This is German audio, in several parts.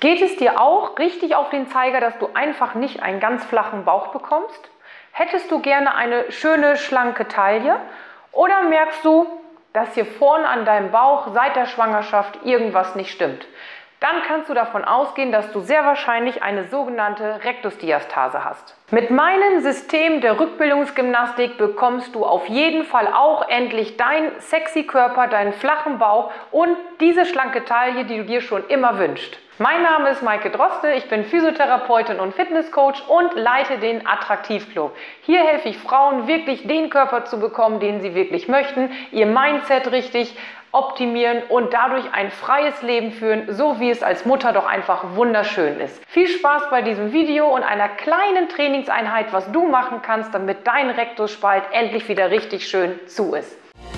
Geht es dir auch richtig auf den Zeiger, dass du einfach nicht einen ganz flachen Bauch bekommst? Hättest du gerne eine schöne, schlanke Taille? Oder merkst du, dass hier vorne an deinem Bauch seit der Schwangerschaft irgendwas nicht stimmt? Dann kannst du davon ausgehen, dass du sehr wahrscheinlich eine sogenannte Rektusdiastase hast. Mit meinem System der Rückbildungsgymnastik bekommst du auf jeden Fall auch endlich deinen sexy Körper, deinen flachen Bauch und diese schlanke Taille, die du dir schon immer wünschst. Mein Name ist Maike Droste, ich bin Physiotherapeutin und Fitnesscoach und leite den Attraktivclub. Hier helfe ich Frauen wirklich den Körper zu bekommen, den sie wirklich möchten, ihr Mindset richtig optimieren und dadurch ein freies Leben führen, so wie es als Mutter doch einfach wunderschön ist. Viel Spaß bei diesem Video und einer kleinen Trainingseinheit, was du machen kannst, damit dein Rektusspalt endlich wieder richtig schön zu ist.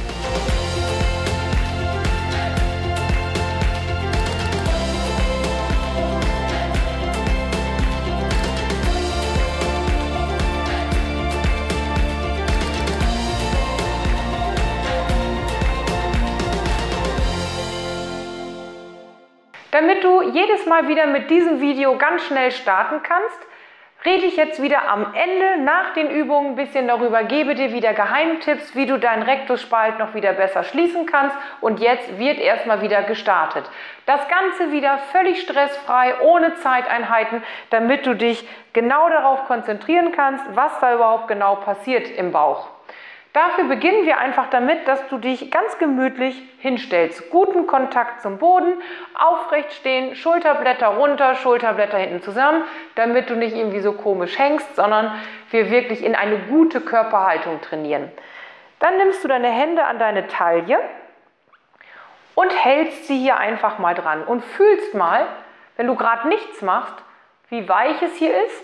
Damit du jedes Mal wieder mit diesem Video ganz schnell starten kannst, rede ich jetzt wieder am Ende nach den Übungen ein bisschen darüber, gebe dir wieder Geheimtipps, wie du deinen Rektusspalt noch wieder besser schließen kannst und jetzt wird erstmal wieder gestartet. Das Ganze wieder völlig stressfrei, ohne Zeiteinheiten, damit du dich genau darauf konzentrieren kannst, was da überhaupt genau passiert im Bauch. Dafür beginnen wir einfach damit, dass du dich ganz gemütlich hinstellst. Guten Kontakt zum Boden, aufrecht stehen, Schulterblätter runter, Schulterblätter hinten zusammen, damit du nicht irgendwie so komisch hängst, sondern wir wirklich in eine gute Körperhaltung trainieren. Dann nimmst du deine Hände an deine Taille und hältst sie hier einfach mal dran und fühlst mal, wenn du gerade nichts machst, wie weich es hier ist,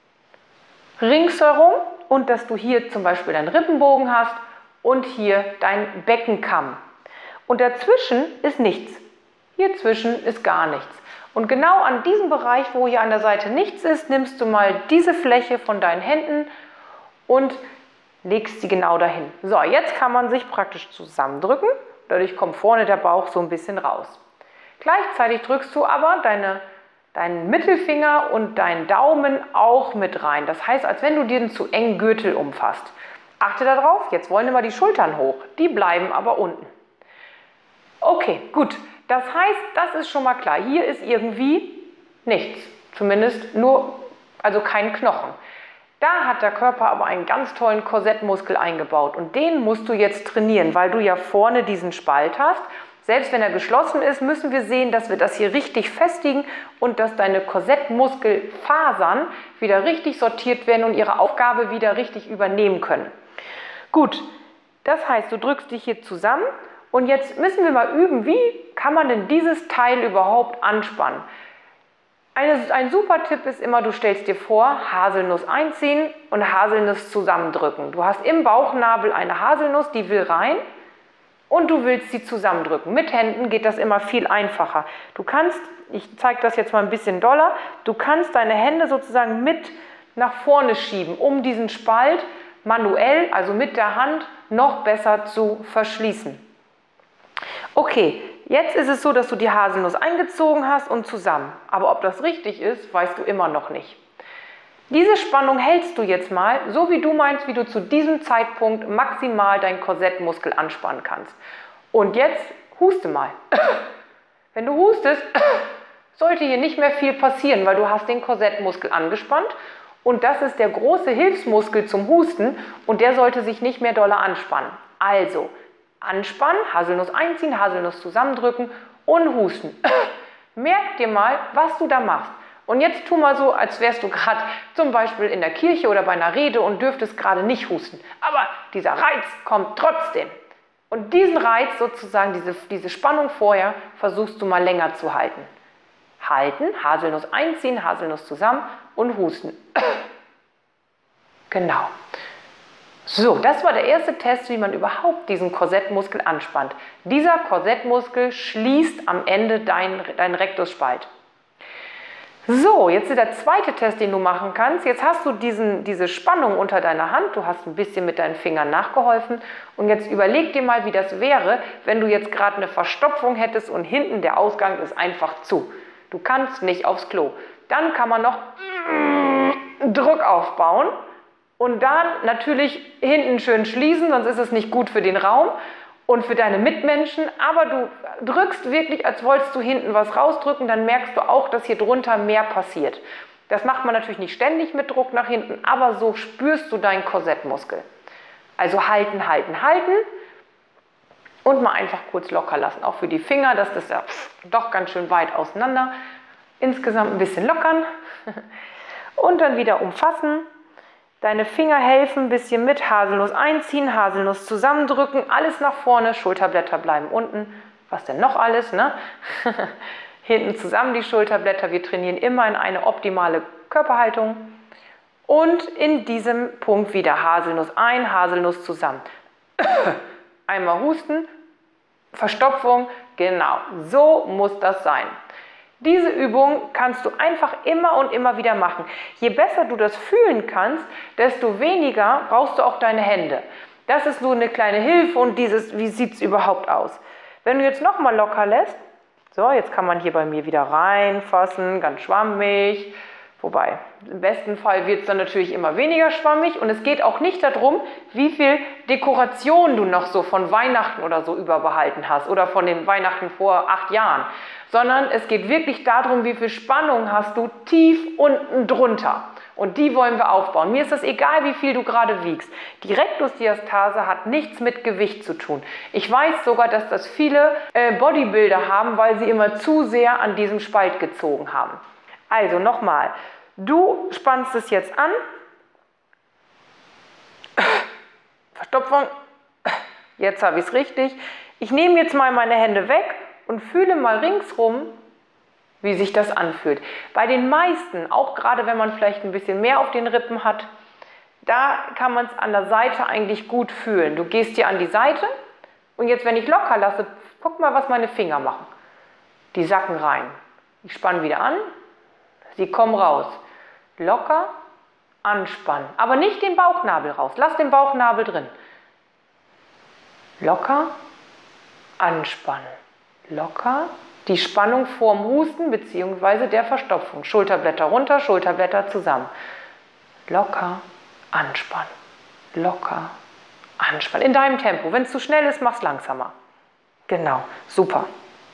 ringsherum. Und dass du hier zum Beispiel deinen Rippenbogen hast und hier dein Beckenkamm. Und dazwischen ist nichts. Hier zwischen ist gar nichts. Und genau an diesem Bereich, wo hier an der Seite nichts ist, nimmst du mal diese Fläche von deinen Händen und legst sie genau dahin. So, jetzt kann man sich praktisch zusammendrücken. Dadurch kommt vorne der Bauch so ein bisschen raus. Gleichzeitig drückst du aber deinen Mittelfinger und deinen Daumen auch mit rein. Das heißt, als wenn du dir einen zu engen Gürtel umfasst. Achte darauf, jetzt wollen immer die Schultern hoch. Die bleiben aber unten. Okay, gut. Das heißt, das ist schon mal klar. Hier ist irgendwie nichts. Zumindest nur, also kein Knochen. Da hat der Körper aber einen ganz tollen Korsettmuskel eingebaut. Und den musst du jetzt trainieren, weil du ja vorne diesen Spalt hast. Selbst wenn er geschlossen ist, müssen wir sehen, dass wir das hier richtig festigen und dass deine Korsettmuskelfasern wieder richtig sortiert werden und ihre Aufgabe wieder richtig übernehmen können. Gut, das heißt, du drückst dich hier zusammen und jetzt müssen wir mal üben, wie kann man denn dieses Teil überhaupt anspannen. Ein super Tipp ist immer, du stellst dir vor, Haselnuss einziehen und Haselnuss zusammendrücken. Du hast im Bauchnabel eine Haselnuss, die will rein. Und du willst sie zusammendrücken. Mit Händen geht das immer viel einfacher. Du kannst, ich zeige das jetzt mal ein bisschen doller, du kannst deine Hände sozusagen mit nach vorne schieben, um diesen Spalt manuell, also mit der Hand, noch besser zu verschließen. Okay, jetzt ist es so, dass du die Haselnuss eingezogen hast und zusammen. Aber ob das richtig ist, weißt du immer noch nicht. Diese Spannung hältst du jetzt mal, so wie du meinst, wie du zu diesem Zeitpunkt maximal deinen Korsettmuskel anspannen kannst. Und jetzt huste mal. Wenn du hustest, sollte hier nicht mehr viel passieren, weil du hast den Korsettmuskel angespannt und das ist der große Hilfsmuskel zum Husten und der sollte sich nicht mehr doller anspannen. Also anspannen, Haselnuss einziehen, Haselnuss zusammendrücken und husten. Merk dir mal, was du da machst. Und jetzt tu mal so, als wärst du gerade zum Beispiel in der Kirche oder bei einer Rede und dürftest gerade nicht husten. Aber dieser Reiz kommt trotzdem. Und diesen Reiz sozusagen, diese Spannung vorher, versuchst du mal länger zu halten. Halten, Haselnuss einziehen, Haselnuss zusammen und husten. Genau. So, das war der erste Test, wie man überhaupt diesen Korsettmuskel anspannt. Dieser Korsettmuskel schließt am Ende deinen Rektusspalt. So, jetzt ist der zweite Test, den du machen kannst. Jetzt hast du diese Spannung unter deiner Hand, du hast ein bisschen mit deinen Fingern nachgeholfen und jetzt überleg dir mal, wie das wäre, wenn du jetzt gerade eine Verstopfung hättest und hinten der Ausgang ist einfach zu. Du kannst nicht aufs Klo. Dann kann man noch Druck aufbauen und dann natürlich hinten schön schließen, sonst ist es nicht gut für den Raum und für deine Mitmenschen. Aber du drückst wirklich, als wolltest du hinten was rausdrücken, dann merkst du auch, dass hier drunter mehr passiert. Das macht man natürlich nicht ständig mit Druck nach hinten, aber so spürst du deinen Korsettmuskel. Also halten, halten, halten und mal einfach kurz locker lassen. Auch für die Finger, das ist ja doch ganz schön weit auseinander. Insgesamt ein bisschen lockern und dann wieder umfassen. Deine Finger helfen ein bisschen mit, Haselnuss einziehen, Haselnuss zusammendrücken, alles nach vorne, Schulterblätter bleiben unten. Was denn noch alles, ne? Hinten zusammen die Schulterblätter. Wir trainieren immer in eine optimale Körperhaltung. Und in diesem Punkt wieder Haselnuss ein, Haselnuss zusammen. Einmal husten, Verstopfung, genau, so muss das sein. Diese Übung kannst du einfach immer und immer wieder machen. Je besser du das fühlen kannst, desto weniger brauchst du auch deine Hände. Das ist nur eine kleine Hilfe und dieses, wie sieht es überhaupt aus. Wenn du jetzt nochmal locker lässt, so, jetzt kann man hier bei mir wieder reinfassen, ganz schwammig. Wobei, im besten Fall wird es dann natürlich immer weniger schwammig und es geht auch nicht darum, wie viel Dekoration du noch so von Weihnachten oder so überbehalten hast oder von den Weihnachten vor 8 Jahren, sondern es geht wirklich darum, wie viel Spannung hast du tief unten drunter. Und die wollen wir aufbauen. Mir ist es egal, wie viel du gerade wiegst. Die Rektusdiastase hat nichts mit Gewicht zu tun. Ich weiß sogar, dass das viele Bodybuilder haben, weil sie immer zu sehr an diesem Spalt gezogen haben. Also nochmal, du spannst es jetzt an. Verstopfung. Jetzt habe ich es richtig. Ich nehme jetzt mal meine Hände weg und fühle mal ringsrum, wie sich das anfühlt. Bei den meisten, auch gerade wenn man vielleicht ein bisschen mehr auf den Rippen hat, da kann man es an der Seite eigentlich gut fühlen. Du gehst hier an die Seite und jetzt, wenn ich locker lasse, guck mal, was meine Finger machen. Die sacken rein. Ich spanne wieder an, sie kommen raus. Locker, anspannen. Aber nicht den Bauchnabel raus. Lass den Bauchnabel drin. Locker, anspannen. Locker. Die Spannung vorm Husten bzw. der Verstopfung. Schulterblätter runter, Schulterblätter zusammen. Locker, anspannen. Locker, anspannen. In deinem Tempo. Wenn es zu schnell ist, mach es langsamer. Genau, super.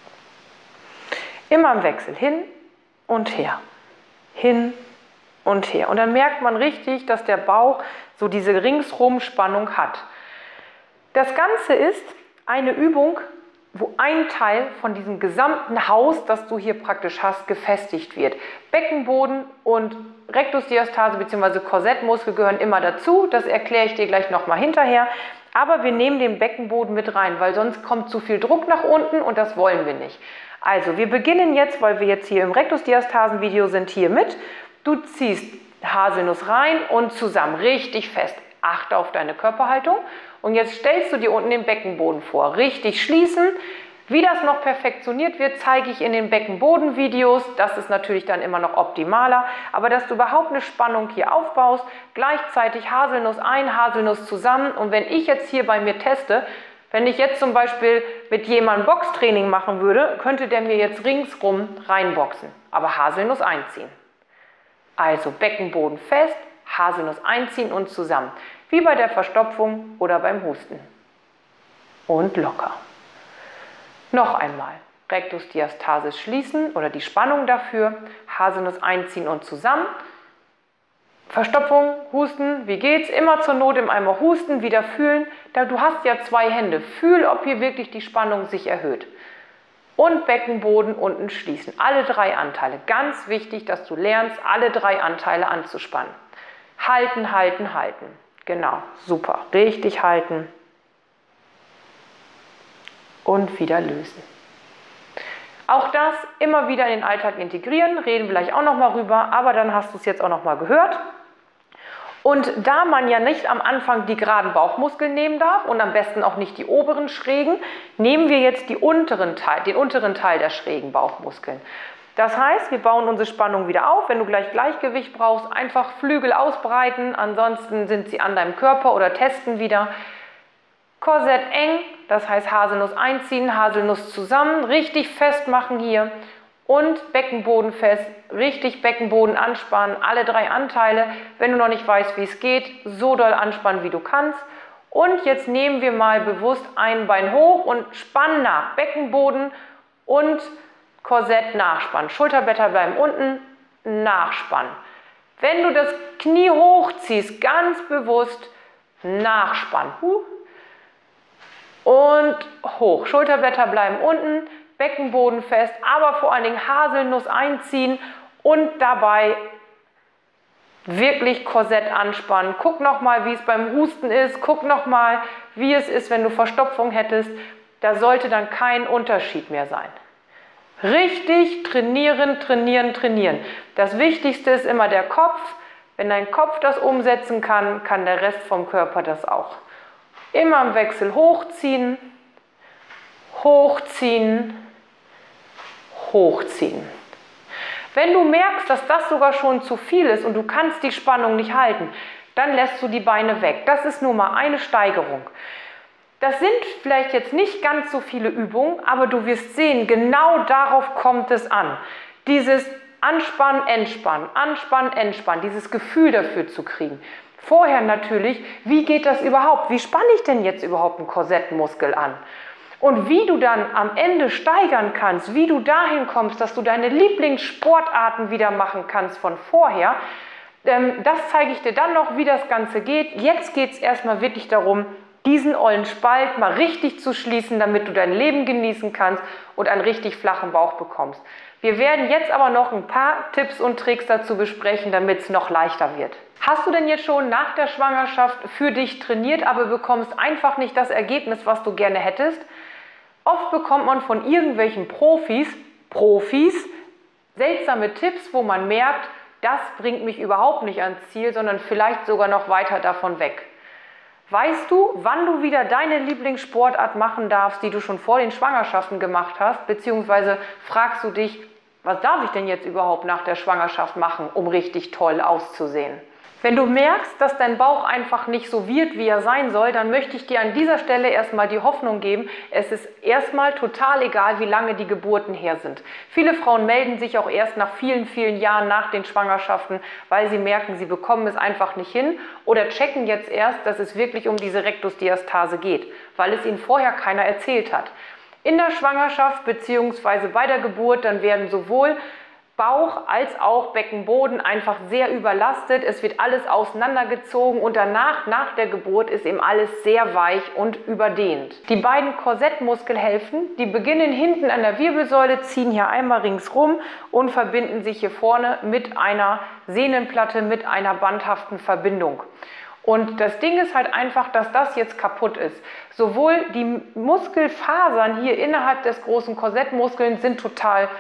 Immer im Wechsel. Hin und her. Hin und her. Und dann merkt man richtig, dass der Bauch so diese Ringsrum-Spannung hat. Das Ganze ist eine Übung, wo ein Teil von diesem gesamten Haus, das du hier praktisch hast, gefestigt wird. Beckenboden und Rektusdiastase bzw. Korsettmuskel gehören immer dazu. Das erkläre ich dir gleich nochmal hinterher. Aber wir nehmen den Beckenboden mit rein, weil sonst kommt zu viel Druck nach unten und das wollen wir nicht. Also wir beginnen jetzt, weil wir jetzt hier im Rektusdiastasen-Video sind, hier mit. Du ziehst Haselnuss rein und zusammen, richtig fest. Achte auf deine Körperhaltung. Und jetzt stellst du dir unten den Beckenboden vor. Richtig schließen. Wie das noch perfektioniert wird, zeige ich in den Beckenboden-Videos. Das ist natürlich dann immer noch optimaler. Aber dass du überhaupt eine Spannung hier aufbaust, gleichzeitig Haselnuss ein, Haselnuss zusammen. Und wenn ich jetzt hier bei mir teste, wenn ich jetzt zum Beispiel mit jemandem Boxtraining machen würde, könnte der mir jetzt ringsrum reinboxen. Aber Haselnuss einziehen. Also Beckenboden fest, Haselnuss einziehen und zusammen. Wie bei der Verstopfung oder beim Husten. Und locker. Noch einmal. Rektusdiastase schließen oder die Spannung dafür. Haselnuss einziehen und zusammen. Verstopfung, Husten, wie geht's? Immer zur Not im Eimer husten, wieder fühlen. Du hast ja 2 Hände. Fühl, ob hier wirklich die Spannung sich erhöht. Und Beckenboden unten schließen. Alle 3 Anteile. Ganz wichtig, dass du lernst, alle 3 Anteile anzuspannen. Halten, halten, halten. Genau, super. Richtig halten. Und wieder lösen. Auch das immer wieder in den Alltag integrieren. Reden wir gleich auch nochmal rüber, aber dann hast du es jetzt auch nochmal gehört. Und da man ja nicht am Anfang die geraden Bauchmuskeln nehmen darf und am besten auch nicht die oberen schrägen, nehmen wir jetzt den unteren Teil der schrägen Bauchmuskeln. Das heißt, wir bauen unsere Spannung wieder auf. Wenn du gleich Gleichgewicht brauchst, einfach Flügel ausbreiten, ansonsten sind sie an deinem Körper oder testen wieder. Korsett eng, das heißt Haselnuss einziehen, Haselnuss zusammen, richtig festmachen hier und Beckenboden fest, richtig Beckenboden anspannen, alle 3 Anteile. Wenn du noch nicht weißt, wie es geht, so doll anspannen, wie du kannst. Und jetzt nehmen wir mal bewusst ein Bein hoch und spannen nach. Beckenboden und Korsett nachspannen. Schulterblätter bleiben unten, nachspannen. Wenn du das Knie hochziehst, ganz bewusst nachspannen. Und hoch. Schulterblätter bleiben unten, Beckenboden fest, aber vor allen Dingen Haselnuss einziehen und dabei wirklich Korsett anspannen. Guck nochmal, wie es beim Husten ist. Guck nochmal, wie es ist, wenn du Verstopfung hättest. Da sollte dann kein Unterschied mehr sein. Richtig trainieren, trainieren, trainieren. Das Wichtigste ist immer der Kopf. Wenn dein Kopf das umsetzen kann, kann der Rest vom Körper das auch. Immer im Wechsel hochziehen, hochziehen, hochziehen. Wenn du merkst, dass das sogar schon zu viel ist und du kannst die Spannung nicht halten, dann lässt du die Beine weg. Das ist nur mal eine Steigerung. Das sind vielleicht jetzt nicht ganz so viele Übungen, aber du wirst sehen, genau darauf kommt es an. Dieses Anspannen, Entspannen, Anspannen, Entspannen, dieses Gefühl dafür zu kriegen. Vorher natürlich, wie geht das überhaupt? Wie spanne ich denn jetzt überhaupt einen Korsettmuskel an? Und wie du dann am Ende steigern kannst, wie du dahin kommst, dass du deine Lieblingssportarten wieder machen kannst von vorher, das zeige ich dir dann noch, wie das Ganze geht. Jetzt geht es erstmal wirklich darum, diesen ollen Spalt mal richtig zu schließen, damit du dein Leben genießen kannst und einen richtig flachen Bauch bekommst. Wir werden jetzt aber noch ein paar Tipps und Tricks dazu besprechen, damit es noch leichter wird. Hast du denn jetzt schon nach der Schwangerschaft für dich trainiert, aber bekommst einfach nicht das Ergebnis, was du gerne hättest? Oft bekommt man von irgendwelchen Profis seltsame Tipps, wo man merkt, das bringt mich überhaupt nicht ans Ziel, sondern vielleicht sogar noch weiter davon weg. Weißt du, wann du wieder deine Lieblingssportart machen darfst, die du schon vor den Schwangerschaften gemacht hast? Beziehungsweise fragst du dich, was darf ich denn jetzt überhaupt nach der Schwangerschaft machen, um richtig toll auszusehen? Wenn du merkst, dass dein Bauch einfach nicht so wird, wie er sein soll, dann möchte ich dir an dieser Stelle erstmal die Hoffnung geben, es ist erstmal total egal, wie lange die Geburten her sind. Viele Frauen melden sich auch erst nach vielen, vielen Jahren nach den Schwangerschaften, weil sie merken, sie bekommen es einfach nicht hin oder checken jetzt erst, dass es wirklich um diese Rektusdiastase geht, weil es ihnen vorher keiner erzählt hat. In der Schwangerschaft bzw. bei der Geburt, dann werden sowohl Bauch als auch Beckenboden einfach sehr überlastet. Es wird alles auseinandergezogen und danach, nach der Geburt, ist eben alles sehr weich und überdehnt. Die beiden Korsettmuskelhälften, die beginnen hinten an der Wirbelsäule, ziehen hier einmal ringsrum und verbinden sich hier vorne mit einer Sehnenplatte, mit einer bandhaften Verbindung. Und das Ding ist halt einfach, dass das jetzt kaputt ist. Sowohl die Muskelfasern hier innerhalb des großen Korsettmuskels sind total,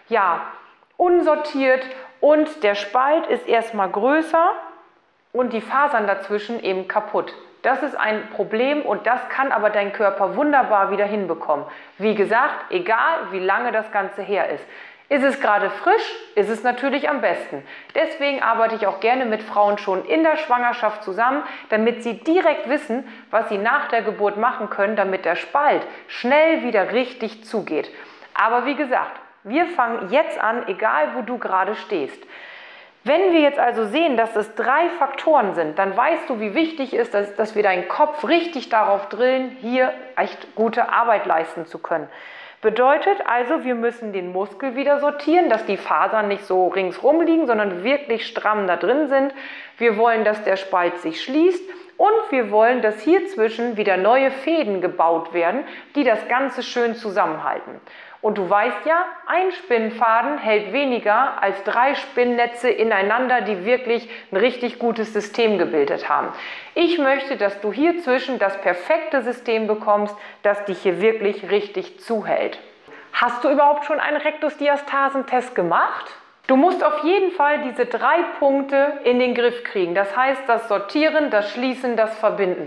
unsortiert und der Spalt ist erstmal größer und die Fasern dazwischen eben kaputt. Das ist ein Problem und das kann aber dein Körper wunderbar wieder hinbekommen. Wie gesagt, egal wie lange das Ganze her ist. Ist es gerade frisch, ist es natürlich am besten. Deswegen arbeite ich auch gerne mit Frauen schon in der Schwangerschaft zusammen, damit sie direkt wissen, was sie nach der Geburt machen können, damit der Spalt schnell wieder richtig zugeht. Aber wie gesagt, wir fangen jetzt an, egal wo du gerade stehst. Wenn wir jetzt also sehen, dass es 3 Faktoren sind, dann weißt du, wie wichtig ist, dass wir deinen Kopf richtig darauf drillen, hier echt gute Arbeit leisten zu können. Bedeutet also, wir müssen den Muskel wieder sortieren, dass die Fasern nicht so ringsrum liegen, sondern wirklich stramm da drin sind. Wir wollen, dass der Spalt sich schließt und wir wollen, dass hier zwischen wieder neue Fäden gebaut werden, die das Ganze schön zusammenhalten. Und du weißt ja, ein Spinnfaden hält weniger als 3 Spinnnetze ineinander, die wirklich ein richtig gutes System gebildet haben. Ich möchte, dass du hier zwischen das perfekte System bekommst, das dich hier wirklich richtig zuhält. Hast du überhaupt schon einen Rektusdiastasentest gemacht? Du musst auf jeden Fall diese 3 Punkte in den Griff kriegen. Das heißt, das Sortieren, das Schließen, das Verbinden.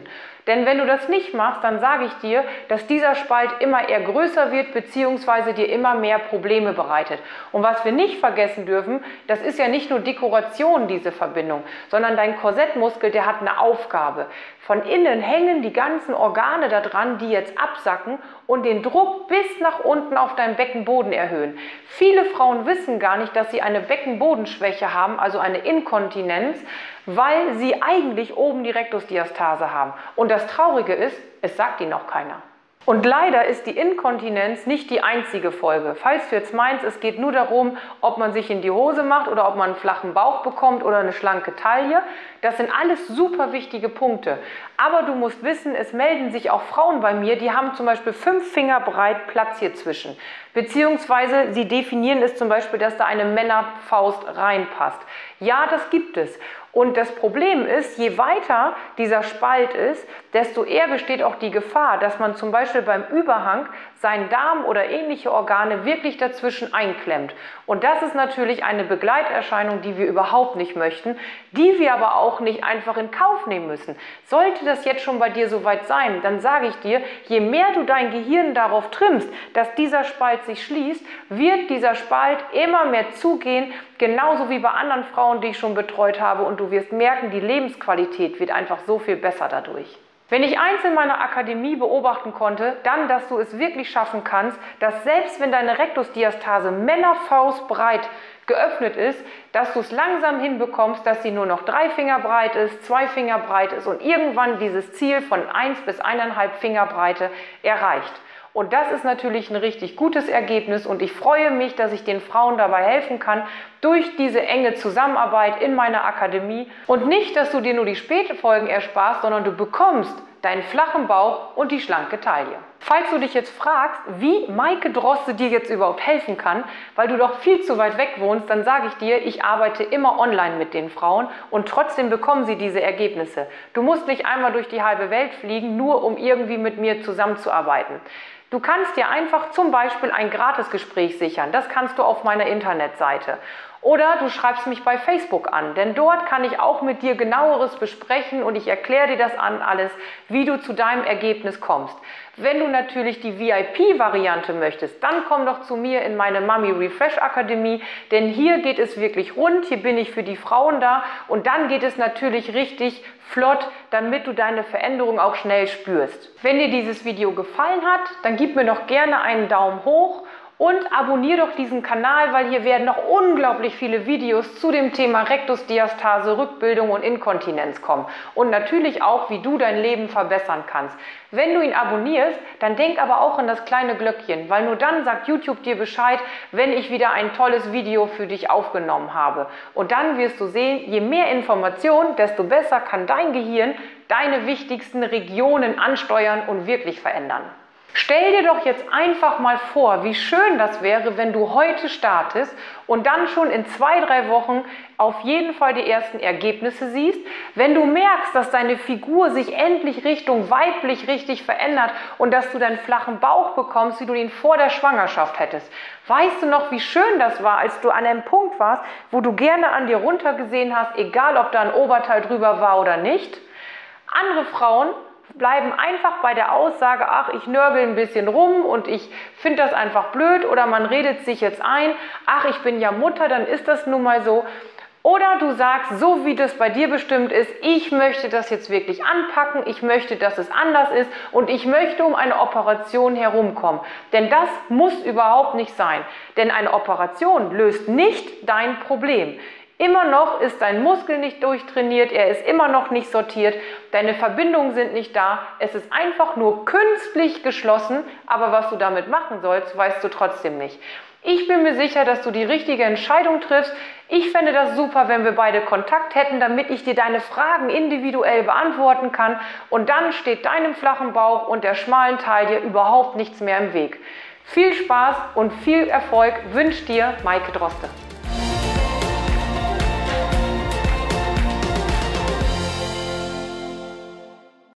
Denn wenn du das nicht machst, dann sage ich dir, dass dieser Spalt immer eher größer wird bzw. dir immer mehr Probleme bereitet. Und was wir nicht vergessen dürfen, das ist ja nicht nur Dekoration, diese Verbindung, sondern dein Korsettmuskel, der hat eine Aufgabe. Von innen hängen die ganzen Organe da dran, die jetzt absacken und den Druck bis nach unten auf deinen Beckenboden erhöhen. Viele Frauen wissen gar nicht, dass sie eine Beckenbodenschwäche haben, also eine Inkontinenz, weil sie eigentlich oben die Rektusdiastase haben. Und das Traurige ist, es sagt ihnen auch keiner. Und leider ist die Inkontinenz nicht die einzige Folge. Falls du jetzt meinst, es geht nur darum, ob man sich in die Hose macht oder ob man einen flachen Bauch bekommt oder eine schlanke Taille, das sind alles super wichtige Punkte. Aber du musst wissen, es melden sich auch Frauen bei mir, die haben zum Beispiel 5 Finger breit Platz hier zwischen. Beziehungsweise sie definieren es zum Beispiel, dass da eine Männerfaust reinpasst. Ja, das gibt es. Und das Problem ist, je weiter dieser Spalt ist, desto eher besteht auch die Gefahr, dass man zum Beispiel beim Überhang seinen Darm oder ähnliche Organe wirklich dazwischen einklemmt. Und das ist natürlich eine Begleiterscheinung, die wir überhaupt nicht möchten, die wir aber auch nicht einfach in Kauf nehmen müssen. Sollte das jetzt schon bei dir soweit sein, dann sage ich dir, je mehr du dein Gehirn darauf trimmst, dass dieser Spalt sich schließt, wird dieser Spalt immer mehr zugehen, genauso wie bei anderen Frauen, die ich schon betreut habe, und du wirst merken, die Lebensqualität wird einfach so viel besser dadurch. Wenn ich eins in meiner Akademie beobachten konnte, dann, dass du es wirklich schaffen kannst, dass selbst wenn deine Rektusdiastase Männerfaustbreit geöffnet ist, dass du es langsam hinbekommst, dass sie nur noch 3 Finger breit ist, 2 Finger breit ist und irgendwann dieses Ziel von 1 bis 1,5 Finger Breite erreicht. Und das ist natürlich ein richtig gutes Ergebnis und ich freue mich, dass ich den Frauen dabei helfen kann durch diese enge Zusammenarbeit in meiner Akademie. Und nicht, dass du dir nur die Spätfolgen ersparst, sondern du bekommst deinen flachen Bauch und die schlanke Taille. Falls du dich jetzt fragst, wie Maike Droste dir jetzt überhaupt helfen kann, weil du doch viel zu weit weg wohnst, dann sage ich dir, ich arbeite immer online mit den Frauen und trotzdem bekommen sie diese Ergebnisse. Du musst nicht einmal durch die halbe Welt fliegen, nur um irgendwie mit mir zusammenzuarbeiten. Du kannst dir einfach zum Beispiel ein Gratisgespräch sichern. Das kannst du auf meiner Internetseite. Oder du schreibst mich bei Facebook an, denn dort kann ich auch mit dir genaueres besprechen und ich erkläre dir das alles, wie du zu deinem Ergebnis kommst. Wenn du natürlich die VIP-Variante möchtest, dann komm doch zu mir in meine Mami Refresh Akademie, denn hier geht es wirklich rund, hier bin ich für die Frauen da und dann geht es natürlich richtig flott, damit du deine Veränderung auch schnell spürst. Wenn dir dieses Video gefallen hat, dann gib mir doch gerne einen Daumen hoch und abonniere doch diesen Kanal, weil hier werden noch unglaublich viele Videos zu dem Thema Rektusdiastase, Rückbildung und Inkontinenz kommen. Und natürlich auch, wie du dein Leben verbessern kannst. Wenn du ihn abonnierst, dann denk aber auch an das kleine Glöckchen, weil nur dann sagt YouTube dir Bescheid, wenn ich wieder ein tolles Video für dich aufgenommen habe. Und dann wirst du sehen, je mehr Information, desto besser kann dein Gehirn deine wichtigsten Regionen ansteuern und wirklich verändern. Stell dir doch jetzt einfach mal vor, wie schön das wäre, wenn du heute startest und dann schon in 2-3 Wochen auf jeden Fall die ersten Ergebnisse siehst. Wenn du merkst, dass deine Figur sich endlich Richtung weiblich richtig verändert und dass du deinen flachen Bauch bekommst, wie du ihn vor der Schwangerschaft hättest. Weißt du noch, wie schön das war, als du an einem Punkt warst, wo du gerne an dir runtergesehen hast, egal ob da ein Oberteil drüber war oder nicht? Andere Frauen bleiben einfach bei der Aussage, ach, ich nörgel ein bisschen rum und ich finde das einfach blöd oder man redet sich jetzt ein, ach, ich bin ja Mutter, dann ist das nun mal so. Oder du sagst, so wie das bei dir bestimmt ist, ich möchte das jetzt wirklich anpacken, ich möchte, dass es anders ist und ich möchte um eine Operation herumkommen. Denn das muss überhaupt nicht sein. Denn eine Operation löst nicht dein Problem. Immer noch ist dein Muskel nicht durchtrainiert, er ist immer noch nicht sortiert, deine Verbindungen sind nicht da, es ist einfach nur künstlich geschlossen, aber was du damit machen sollst, weißt du trotzdem nicht. Ich bin mir sicher, dass du die richtige Entscheidung triffst. Ich fände das super, wenn wir beide Kontakt hätten, damit ich dir deine Fragen individuell beantworten kann und dann steht deinem flachen Bauch und der schmalen Taille überhaupt nichts mehr im Weg. Viel Spaß und viel Erfolg wünscht dir Maike Droste.